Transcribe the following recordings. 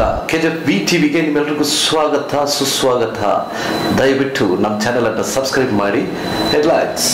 KGF VTV ಗೆ ನಿಮ್ಮೆಲ್ಲರಿಗೂ ಸ್ವಾಗತ ಸುಸ್ವಾಗತ. ದಯವಿಟ್ಟು ನಮ್ಮ ಚಾನೆಲ್ ಅನ್ನು ಸಬ್ಸ್ಕ್ರೈಬ್ ಮಾಡಿ. ಹೆಡ್ಲೈನ್ಸ್.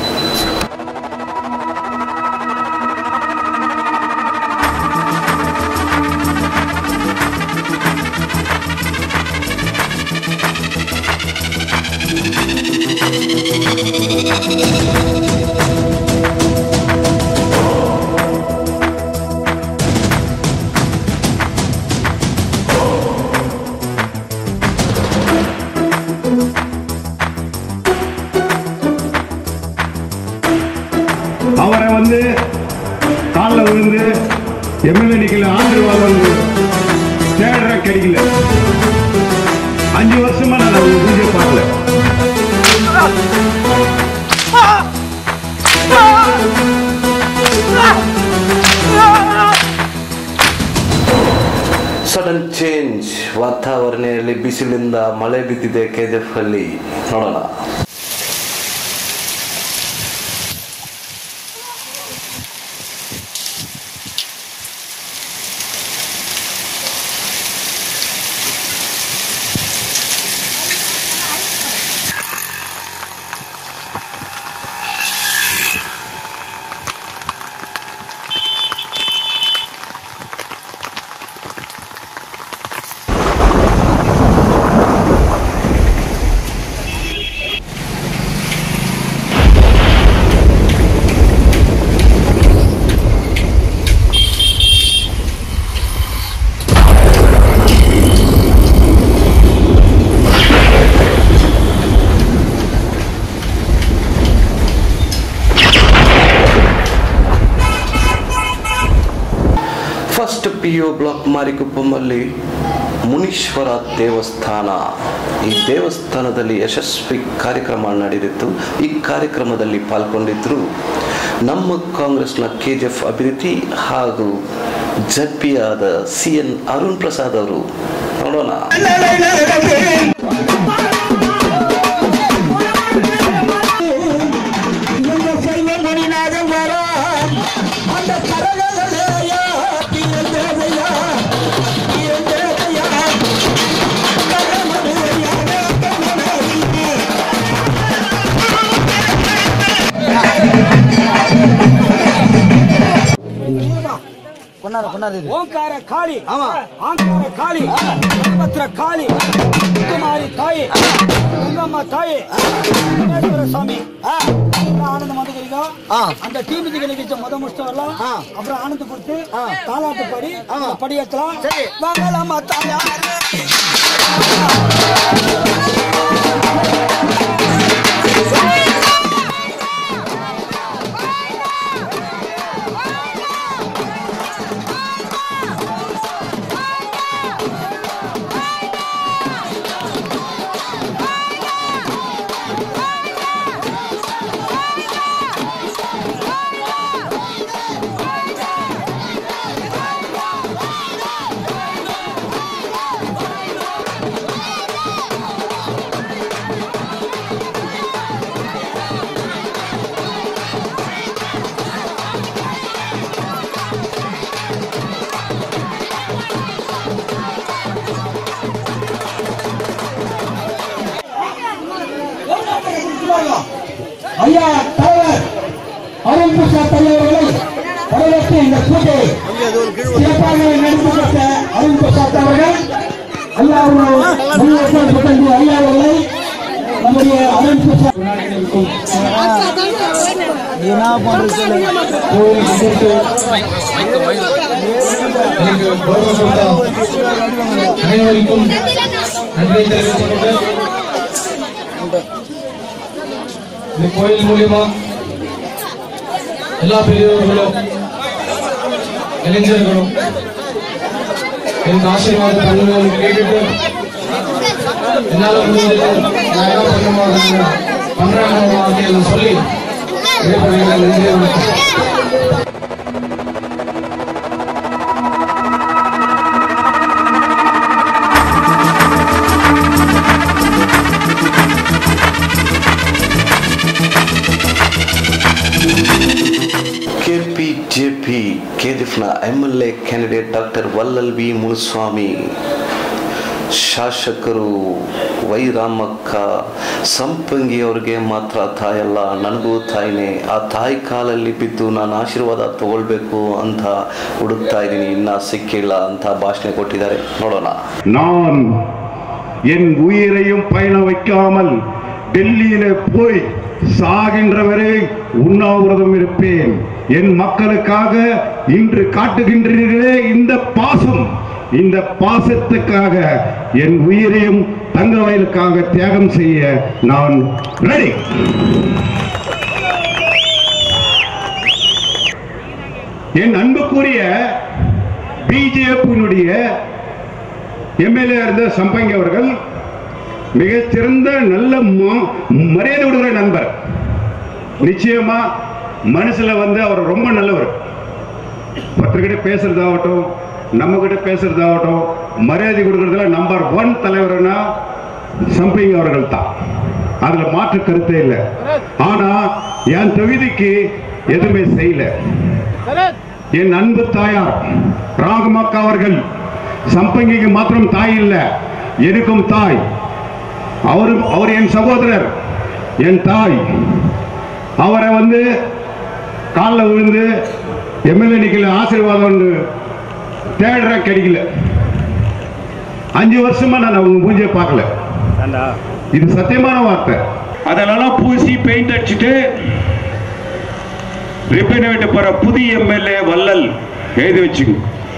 அவரை வந்து காலில் விழுந்து எம்எல்ஏ நிக்கல ஆண்டு வந்து தேடுற கிடைக்கல 5 வருஷமா நான் வீடியோ பார்க்கல. ಸಡನ್ ಚೇಂಜ್ ವಾತಾವರಣದಲ್ಲಿ ಬಿಸಿಲಿಂದ ಮಳೆ ಬಿದ್ದಿದೆ KGF ಅಲ್ಲಿ ನೋಡೋಣ. ಫಸ್ಟ್ PO ಬ್ಲಾಕ್ ಮಾರಿಕುಪ್ಪಮಲ್ಲಿ ಮುನೀಶ್ವರ ದೇವಸ್ಥಾನ. ಈ ದೇವಸ್ಥಾನದಲ್ಲಿ ಯಶಸ್ವಿ ಕಾರ್ಯಕ್ರಮ ನಡೆದಿತ್ತು. ಈ ಕಾರ್ಯಕ್ರಮದಲ್ಲಿ ಪಾಲ್ಗೊಂಡಿದ್ದರು ನಮ್ಮ ಕಾಂಗ್ರೆಸ್ನ KGF ಅಭಿವೃದ್ಧಿ ಹಾಗೂ ಜಡ್ಪಿಯಾದ CN ಅರುಣ್ ಪ್ರಸಾದ್ ಅವರು. ನೋಡೋಣ. ಓಂಕಾರ ಕಾಳಿ ಆಂಕಾರ ಕಾಳಿ ಪತ್ರ ಕಾಳಿ ಕುಮಾರಿ ತಾಯಿ ಗಂಗಮ್ಮ ತಾಯಿ விநாயகர சாமி ஆனந்த மதுகரிகா அந்த டீமுக்கு நிகழ்ச்சி முத முடிச்சவர்ல அப்புறம் ஆனந்த கொடுத்து தாலாட்டு பாடி படியேற்றலாம். மங்களம்மா தாயார் ஐயா தலைவர் அருண் பிரசாத் அவர்களை வரவேற்று இந்த பூஜை சிறப்பாக நடந்து கொடுத்த அருண் பிரசாத் அவர்கள் ஐயா அவர்களை நம்முடைய அருண் பிரசாத் அனைவருக்கும் நன்றி தெரிவித்துக் இந்த கோயில் மூலியமா எல்லா பெரியவர்களும் இளைஞர்களும் எனக்கு ஆசீர்வாதம் பண்ணுவோம் கேட்டுட்டு என்னால முடிஞ்சது பண்றாங்க சொல்லி KGF KGF MLA candidate doctor Vallal V Muniswamy, ಶಾಸಕರು ವೈ ರಾಮಕ್ಕ ಸಂಪಂಗಿ ಅವ್ರಿಗೆ ಮಾತ್ರ ತಾಯಲ್ಲ, ನನಗೂ ತಾಯಿನೇ. ಆ ತಾಯಿ ಕಾಲಲ್ಲಿ ಬಿದ್ದು ನಾನು ಆಶೀರ್ವಾದ ತಗೊಳ್ಬೇಕು ಅಂತ ಹುಡುಕ್ತಾ ಇದ್ದೀನಿ, ಇನ್ನ ಸಿಕ್ಕಿಲ್ಲ ಅಂತ ಭಾಷಣ ಕೊಟ್ಟಿದ್ದಾರೆ. ನೋಡೋಣ. நான் என் உயிரையும் பயண வைக்காமல் டெல்லியில போய் சாகின்ற வரை உண்ணாவிரதம் இருப்பேன். என் மக்களுக்காக இன்று காட்டுகின்றீர்களே இந்த பாசம், இந்த பாசத்துக்காக என் உயிரையும் தங்க வயலுக்காக தியாகம் செய்ய நான் ரெடி. என் அன்புக்குரிய பிஜேபியினுடைய எம்எல்ஏ இருந்த சம்பங்கி அவர்கள் மிகச்சிறந்த நல்ல மரியாதை கொடுக்கிற நண்பர். நிச்சயமா மனசுல அவர் ரொம்ப நல்லவர். பத்திரிகிட்ட பேசுறதாகட்டும், நம்ம கிட்ட பேசுறதாகட்டும், மரியாதை கொடுக்கறதுல நம்பர் 1 தலைவர்னா சம்பங்கி அவர்கள் தான். அதுல மாற்று கருத்தே இல்லை. ஆனா என் தொகுதிக்கு எதுவுமே செய்யல. என் அன்பு தாயார் ராகமாக்கா அவர்கள் சம்பங்கிக்கு மாத்திரம் தாய் இல்லை, எனக்கும் தாய். அவர் என் சகோதரர், என் தாய். அவரை காலில் விழுந்து எம்எல்ஏ நிக்கல ஆசீர்வாதம் தேடுற கிடைக்கல. 5 வருஷமா நான் அவங்க மூஞ்சியை பார்க்கல. இது சத்தியமான வார்த்தை. அதெல்லாம் பூசி பெயிண்ட் அடிச்சுட்டு ரிப்பன் விட்டு போற புதிய எம்எல்ஏ வல்லல் எழுதி வச்சுங்க.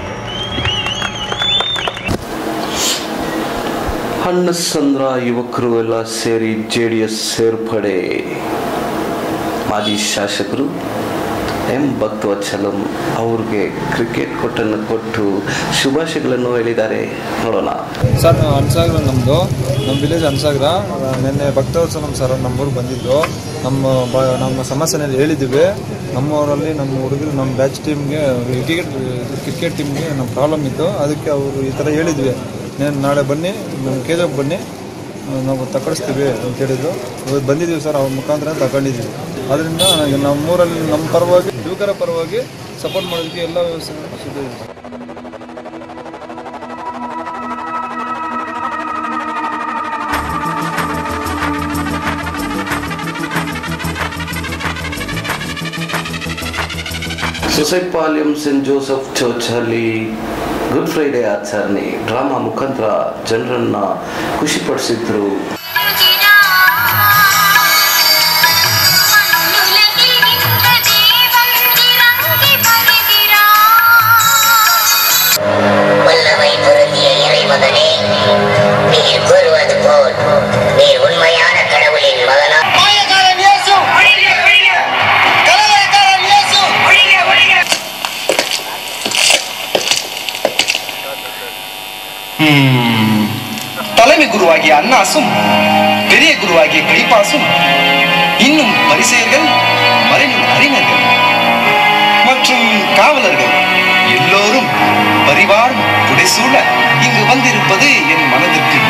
ಹಣ್ಣಸಂದ್ರ ಯುವಕರು ಎಲ್ಲ ಸೇರಿ JDS ಸೇರ್ಪಡೆ. ಮಾಜಿ ಶಾಸಕರು ಎಂ ಭಕ್ತವತ್ಸಲಂ ಅವ್ರಿಗೆ ಕ್ರಿಕೆಟ್ ಕೊಟ್ಟು ಶುಭಾಶಯಗಳನ್ನು ಹೇಳಿದ್ದಾರೆ. ನೋಡೋಣ. ಸರ್, ಅನ್ಸಾಗರ ನಮ್ಮ ವಿಲೇಜ್ ಅನ್ಸಾಗರ. ನಿನ್ನೆ ಭಕ್ತವತ್ಸಲಂ ಸರ್ ನಮ್ಮೂರಿಗೆ ಬಂದಿದ್ದು. ನಮ್ಮ ಸಮಸ್ಯೆನಲ್ಲಿ ಹೇಳಿದ್ದೀವಿ. ನಮ್ಮೂರಲ್ಲಿ ನಮ್ಮ ಹುಡುಗರು ನಮ್ಮ ಬ್ಯಾಚ್ ಟೀಮ್ಗೆ ಕ್ರಿಕೆಟ್ ಟೀಮ್ಗೆ ನಮ್ಮ ಪ್ರಾಬ್ಲಮ್ ಇತ್ತು. ಅದಕ್ಕೆ ಅವರು ಈ ಥರ ಹೇಳಿದ್ವಿ, ನಾಳೆ ಬನ್ನಿ, ನಮ್ಮ KGF ಬನ್ನಿ, ನಾವು ತಗೊಳಿಸ್ತೀವಿ ಅಂತ ಹೇಳಿದ್ರು. ಇವತ್ತು ಬಂದಿದ್ದೀವಿ ಸರ್, ಅವ್ರ ಮುಖಾಂತರ ತಗೊಂಡಿದ್ದೀವಿ. ಅದರಿಂದ ನಮ್ಮೂರಲ್ಲಿ ನಮ್ಮ ಪರವಾಗಿ, ಯುವಕರ ಪರವಾಗಿ ಸಪೋರ್ಟ್ ಮಾಡೋದಕ್ಕೆ ಎಲ್ಲ ಸಿದ್ಧ ಇದೆ. ಸೊಸೈಪಾಳ್ಯಂ ಸೆಂಟ್ ಜೋಸೆಫ್ ಚರ್ಚ್ ಅಲ್ಲಿ ಗುಡ್ ಫ್ರೈಡೆ ಆಚರಣೆ ಡ್ರಾಮಾ ಮುಖಾಂತರ ಜನರನ್ನ ಖುಷಿಪಡಿಸಿದ್ರು. தலைமை குருவாகிய அன்னாசும் பெரிய குருவாகிய கைப்பாசும் இன்னும் பரிசேயர்கள், மறைநூல் அறிஞர்கள் மற்றும் காவலர்கள் எல்லோரும் பரிவார் புடைசூழ இங்கு வந்திருப்பது என் மனதிற்கு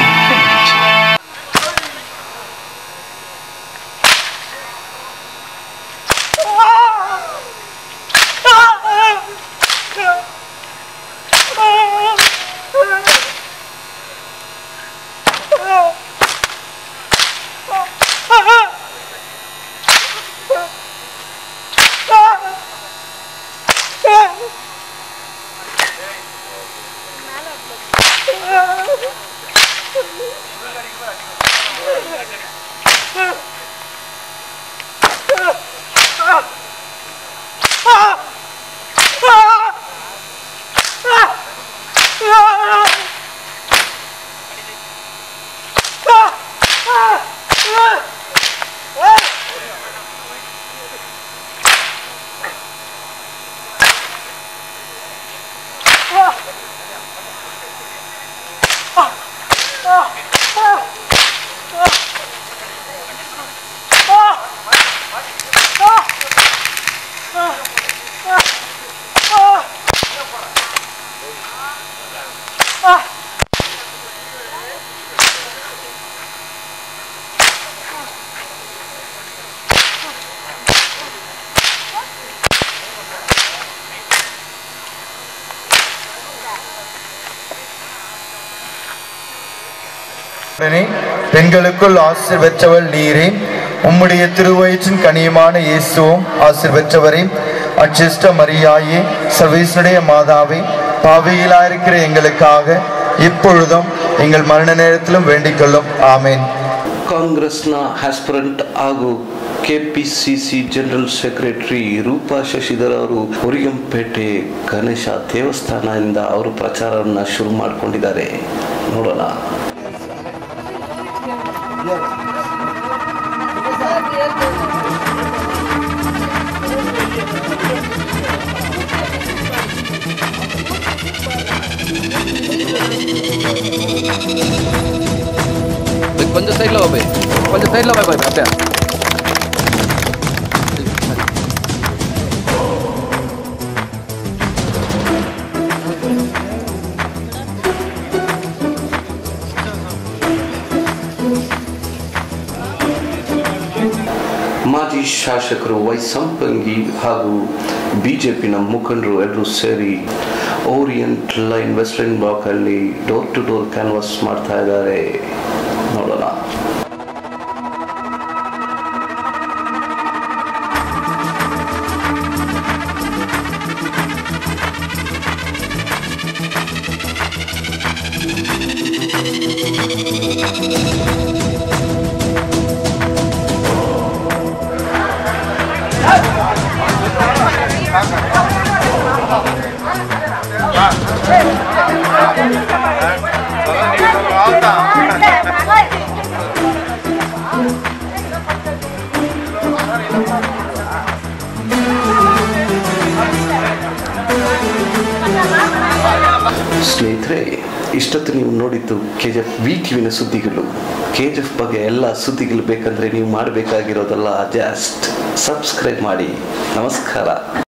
பெண்களுக்குள் ஆசீர் பெற்றவள் நீரே. உம்முடைய திருவயிற்றின் கனியமான இயேசுவும் ஆசீர் பெற்றவரே. அச்சிஷ்ட மரியாயே, சர்வேசுடைய மாதாவே, பாவிகளாயிருக்கிற எங்களுக்காக இப்பொழுதும் எங்கள் மரண நேரத்திலும் வேண்டிக் கொள்ளும். ಆಮೆನ್. ಕಾಂಗ್ರೆಸ್ನ ಆಸ್ಪಿರೆಂಟ್ ಹಾಗೂ KPCC general secretary Roopa Shashidhar ಅವರು ಹುರಿಗಂಪೇಟೆ ಗಣೇಶ ದೇವಸ್ಥಾನದಿಂದ ಅವರು ಪ್ರಚಾರವನ್ನು ಶುರು ಮಾಡಿಕೊಂಡಿದ್ದಾರೆ. ನೋಡೋಣ. கொஞ்சம் சைடில் வா போய், கொஞ்சம் சைடில் வா போய் அப்படியே. ಮಾಜಿ ಶಾಸಕರು ವೈ ಸಂಪಂಗಿ ಹಾಗೂ ಬಿಜೆಪಿನ ಮುಖಂಡರು ಎಲ್ಲರೂ ಸೇರಿ ಓರಿಯೆಂಟ್ ಲೈನ್ ವೆಸ್ಟರ್ನ್ ಬ್ಲಾಕ್ ಅಲ್ಲಿ ಡೋರ್ ಟು ಡೋರ್ ಕ್ಯಾನ್ವಾಸ್ ಮಾಡ್ತಾ ಇದ್ದಾರೆ. ನೋಡೋಣ. ಸ್ನೇಹಿತರೆ, ಇಷ್ಟೊತ್ತು ನೀವು ನೋಡಿದ್ದು KGF VTVನ ಸುದ್ದಿಗಳು. KGF ಬಗ್ಗೆ ಎಲ್ಲ ಸುದ್ದಿಗಳು ಬೇಕಂದ್ರೆ ನೀವು ಮಾಡಬೇಕಾಗಿರೋದಲ್ಲ, ಜಸ್ಟ್ ಸಬ್ಸ್ಕ್ರೈಬ್ ಮಾಡಿ. ನಮಸ್ಕಾರ.